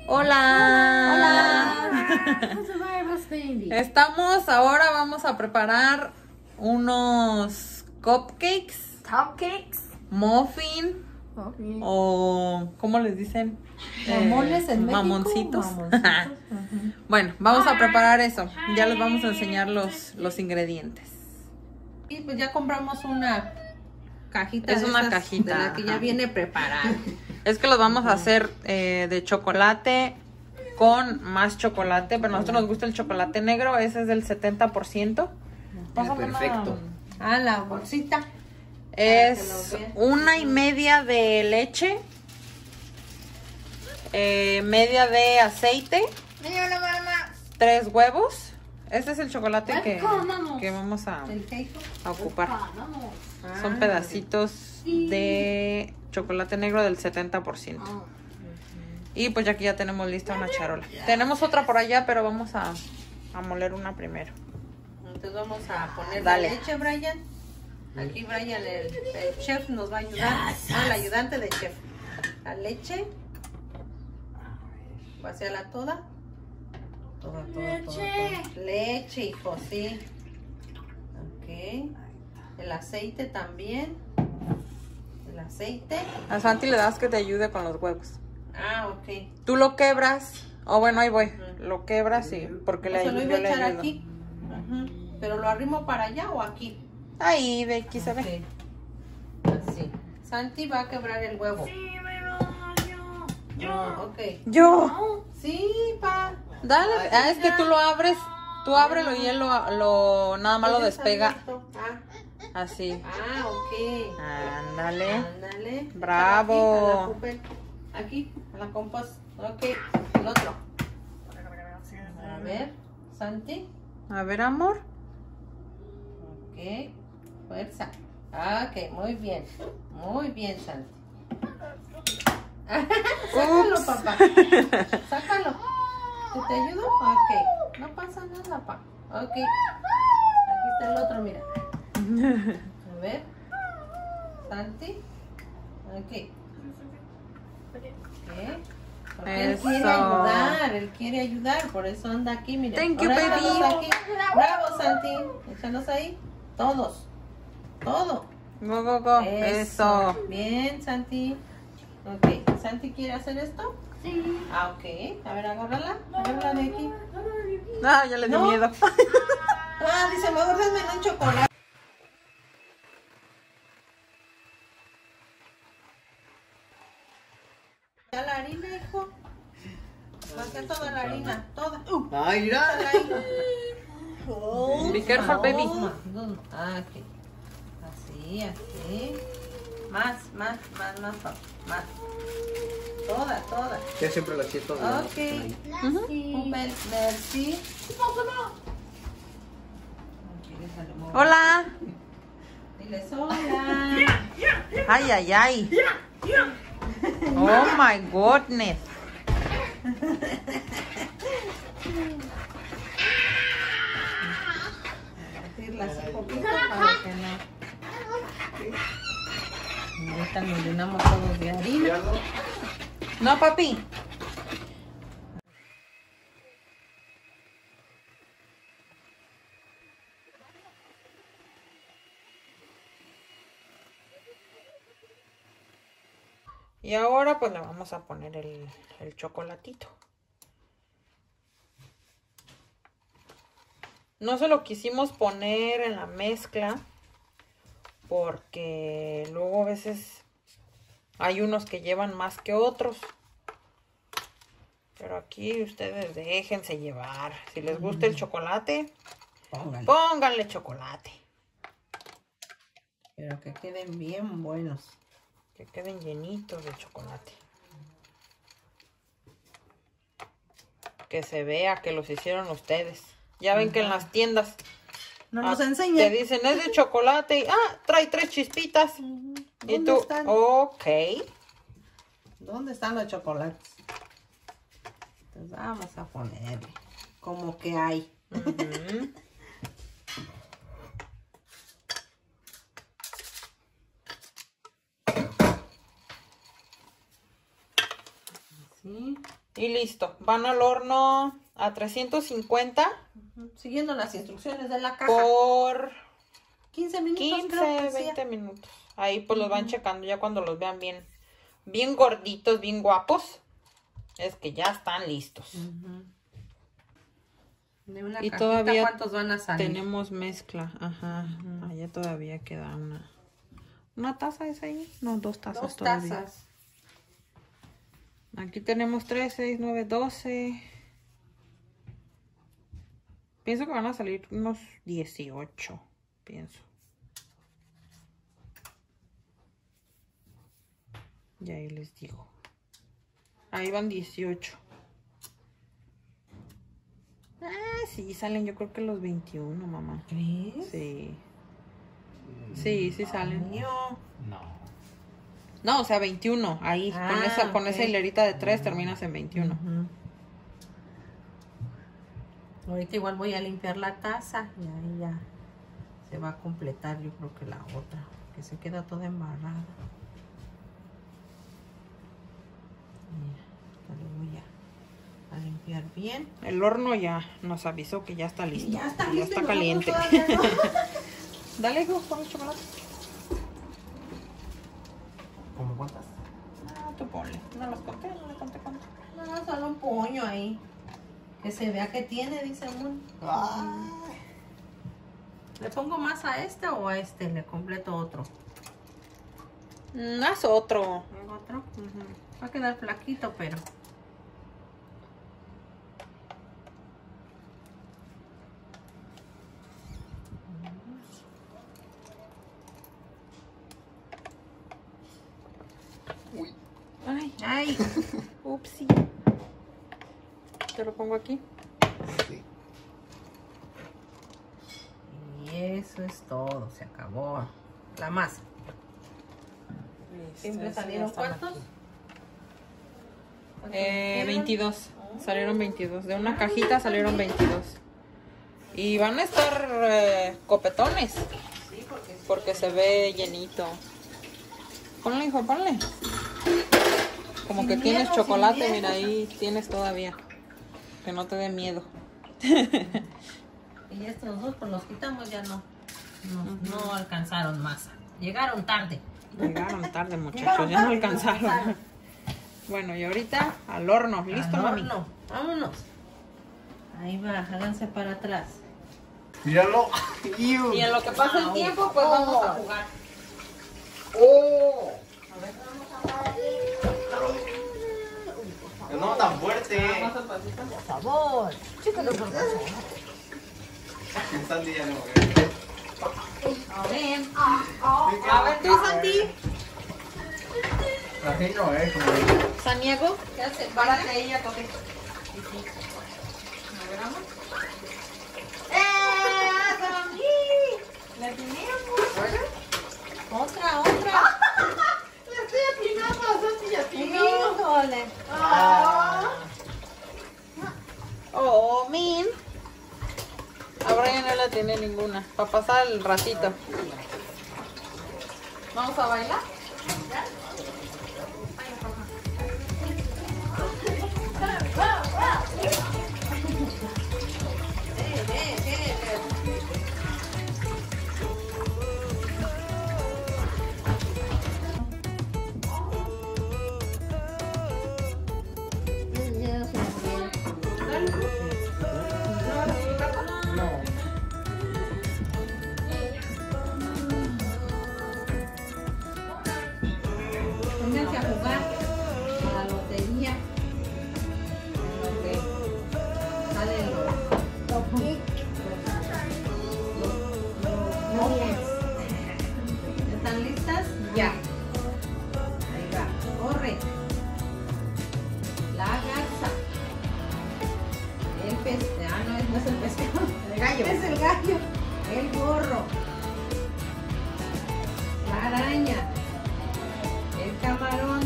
Hola. Estamos, ahora vamos a preparar unos cupcakes. Muffin. O, ¿cómo les dicen? Mamones en México. Mamoncitos. Bueno, vamos a preparar eso. Ya les vamos a enseñar los ingredientes. Y pues ya compramos una cajita. Es una cajita. De la que ya viene preparada. Es que los vamos a hacer de chocolate con más chocolate, pero a nosotros nos gusta el chocolate negro, ese es del 70%. Perfecto. La bolsita. Es 1,5 de leche, media de aceite, 3 huevos. Este es el chocolate que vamos a ocupar. Son pedacitos de chocolate negro del 70%. Y pues ya aquí ya tenemos lista una charola. Tenemos otra por allá, pero vamos a moler una primero. Entonces vamos a poner la leche, Brian. Aquí Brian, el chef, nos va a ayudar. El ayudante de chef. La leche. Vaciala toda. Toda. Leche, hijo, sí. Ok. El aceite también. El aceite. A Santi le das que te ayude con los huevos. Ok. Tú lo quebras. Bueno, ahí voy. Lo quebras y porque le ayudo. Lo iba a echar aquí. Pero lo arrimo para allá o aquí. Ahí, ve, aquí se ve. Así. Santi va a quebrar el huevo. Sí, pero yo. Ok. Yo. Sí, pa. Dale. Es que tú lo abres. Tú ábrelo y él lo nada más lo despega. Así. Ok. Ándale. Bravo. Aquí, a la compost. Ok. El otro. A ver, Santi. A ver, amor. Ok. Fuerza. Ok, muy bien. Muy bien, Santi. Sácalo, papá. Sácalo. ¿Te ayudo? Ok. No pasa nada, papá. Ok. Aquí está el otro, mira. A ver. Santi. Ok. Porque él quiere ayudar, por eso anda aquí, mira. Thank you, baby. Bravo, Santi. Échalos ahí. Todos. Todo. Go. Eso. Bien, Santi. Ok. ¿Santi quiere hacer esto? Sí. Ok. A ver, agárrala. Agárrala de aquí. Ya le dio miedo. Dice, mejor denme un chocolate. Ya la harina, hijo. Saca toda la harina, toda. ¡Ay, mira! Be careful, baby. Ok. Así. Más, papá. Más. Toda. Ya siempre la siento. Ok. Merci. Hola. Diles hola. Ay. Oh my goodness. Así poquito para que no. Ahorita nos llenamos todos de harina. No, papi. Y ahora pues le vamos a poner el chocolatito. No se lo quisimos poner en la mezcla porque luego a veces hay unos que llevan más que otros. Pero aquí ustedes déjense llevar. Si les gusta el chocolate, pónganle chocolate. Pero que queden bien buenos. Que queden llenitos de chocolate. Que se vea que los hicieron ustedes. Ya ven que en las tiendas no nos enseñan. Te dicen, es de chocolate. Trae 3 chispitas. Y tú, están? Ok. ¿Dónde están los chocolates? Entonces vamos a ponerle como que hay. Sí. Y listo. Van al horno a 350. Siguiendo las instrucciones de la caja. Por 15 minutos. 15, creo que 20 minutos. Ahí pues los van checando ya cuando los vean bien gorditos, bien guapos. Es que ya están listos. De una Y cajita, todavía ¿cuántos van a salir? tenemos mezcla. Ajá. Allá todavía queda una taza, ¿es ahí? No, 2 tazas 2 todavía. tazas. Aquí tenemos 3, 6, 9, 12. Pienso que van a salir unos 18. Pienso. Y ahí les digo. Ahí van 18. Ah, sí, salen yo creo que los 21, mamá. ¿Crees? Sí. Sí, sí salen. Mío. No, o sea, 21. Ahí, con ok. esa hilerita de 3 terminas en 21. Ahorita igual voy a limpiar la taza y ahí ya se va a completar, yo creo que la otra, que se queda toda embarrada. Mira, le voy a limpiar bien. El horno ya nos avisó que ya está listo. Ya está Ya listo, está y caliente. nosotros todavía no. Dale, hijo, pon el chocolate. ¿Cómo cuántas? Ah, tú ponle. No los conté, no le conté cuánto. No, solo un puño ahí. Que se vea que tiene, dice Moon. ¿Le pongo más a este o a este? ¿Le completo otro? Haz otro. ¿Pongo otro? Va a quedar flaquito, pero... Uy. Ay, ¡Ay! upsi. Te lo pongo aquí. Sí. Y eso es todo, se acabó. La masa. ¿Siempre salieron cuántos? 22. Salieron 22. De una cajita salieron 22. Y van a estar copetones. Sí, Porque se ve llenito. Ponle, hijo, ponle. Como Sin que miedo, tienes sin chocolate, miedo. mira, ahí tienes todavía. Que no te dé miedo. Y estos dos, pues los quitamos, ya no alcanzaron masa. Llegaron tarde. Llegaron tarde, muchachos, ya no alcanzaron. Bueno, y ahorita al horno. ¿Listo, Al mami? horno. Vámonos. Ahí va, háganse para atrás. Míralo. Y en lo que pasa el tiempo, pues vamos a jugar. ¡Oh! No tan fuerte. Por favor. Chícalo por favor. Santi ya no. A ver, tú, Santi. Así no es como. Saniego. ¿Qué hace? Párate ahí a toque. ¿La tenemos? Otra. Le estoy atinando a Santi y a ti. Híjole. Oh, min. A Brian no la tiene ninguna. Para pasar el ratito. ¿Vamos a bailar? Pónganse a jugar a la lotería. En lo que salen los ¿Están listas? Ya. Ahí va. Corre. La garza. El pez. Ah, no es el pescado. El gallo. Es el gallo. El gorro. La araña. El camarón,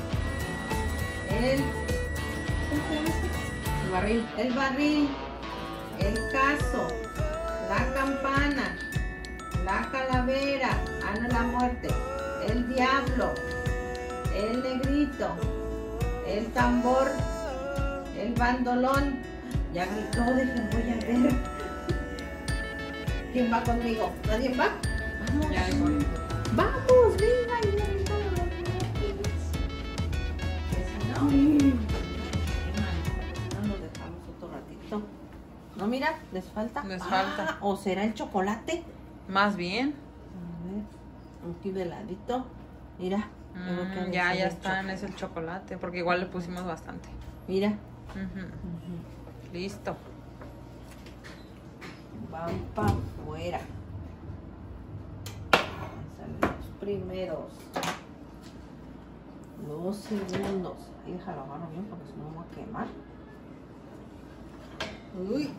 el barril, el cazo, la campana, la calavera, Ana la muerte, el diablo, el negrito, el tambor, el bandolón. Ya gritó, dejen, voy a ver. ¿Quién va conmigo? ¿Nadie va? Vamos. Ya voy. Vamos, venga, no nos dejamos otro ratito. No, mira, les falta. Les falta. ¿O será el chocolate? Más bien. A ver, aquí de ladito. Mira. Ya están, es el chocolate, porque igual le pusimos bastante. Mira. Listo. Van para afuera. Salen los primeros. Los segundos. Ahí déjalo agarro bien porque si no me va a quemar. Uy.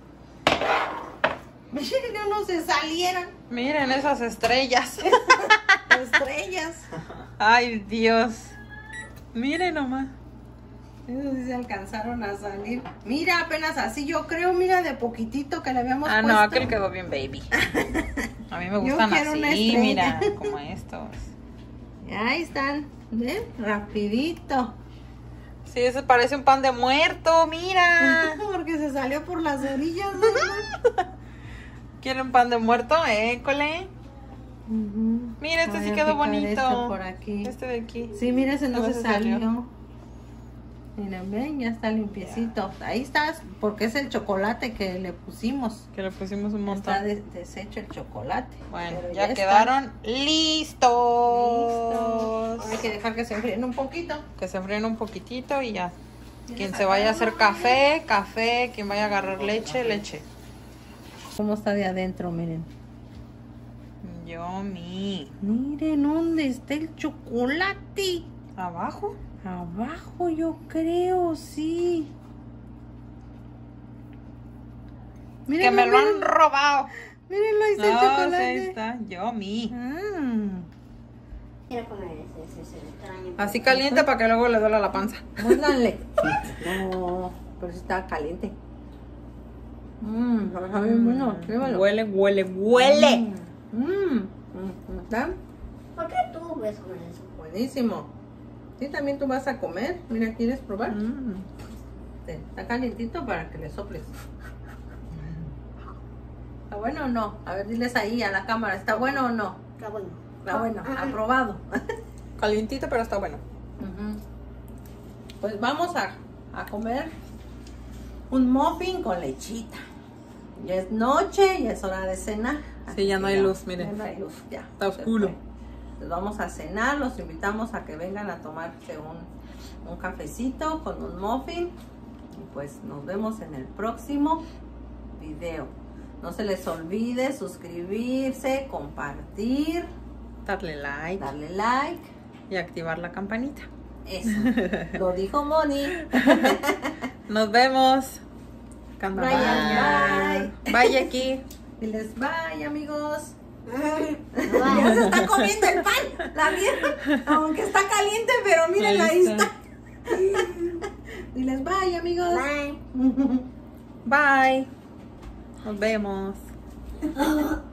Miren que no se salieran. Miren esas estrellas. Estrellas. Ay, Dios. Miren nomás. Esos sí se alcanzaron a salir. Mira, apenas así yo creo, mira, de poquitito que le habíamos puesto. No, aquel quedó bien baby. A mí me gustan así, mira, como estos. Ahí están, ¿ven? Rapidito. Sí, ese parece un pan de muerto, mira. Porque se salió por las orillas, ¿no? ¿Quieren pan de muerto? École. Mira, este sí quedó bonito. Por aquí. Este de aquí. Sí, mira, ese no se salió. salió. Miren, ven, ya está limpiecito. Ahí está, porque es el chocolate que le pusimos. Que le pusimos un montón. Está deshecho el chocolate. Bueno, pero ya quedaron listos. Hay que dejar que se enfríen un poquito. Que se enfríen un poquitito y ya. Quien se vaya a hacer café, café. Quien vaya a agarrar leche, leche. ¿Cómo está de adentro? Miren. Yummy. Miren dónde está el chocolate. ¿Abajo? Abajo yo creo, sí. Mírenlo, que me lo han robado. Mírenlo, ahí está el chocolate. Ahí está, yummy. Así caliente para que luego le duela la panza. Muérdanle. No, pero sí está caliente. Está bien bueno, pruébalo. Huele, huele, huele. ¿Está? ¿Por qué tú ves con eso? Buenísimo. Sí, también tú vas a comer. Mira, ¿quieres probar? Sí, está calientito para que le soples. ¿Está bueno o no? A ver, diles ahí a la cámara. ¿Está bueno o no? Está bueno. Está bueno, aprobado. Calientito, pero está bueno. Pues vamos a comer un muffin con lechita. Ya es noche, ya es hora de cenar. Sí, ya no hay luz, miren. Ya no hay luz, ya. Está oscuro. Pues vamos a cenar, los invitamos a que vengan a tomarse un cafecito con un muffin. Y pues nos vemos en el próximo video. No se les olvide suscribirse, compartir, Darle like. Y activar la campanita. Eso, lo dijo Moni. Nos vemos. Brian, bye. Bye, Jackie. Diles bye, amigos. Ya se está comiendo el pan, la vieja. Aunque está caliente, pero miren, ahí está. Diles bye, amigos. Bye. Bye. Nos vemos.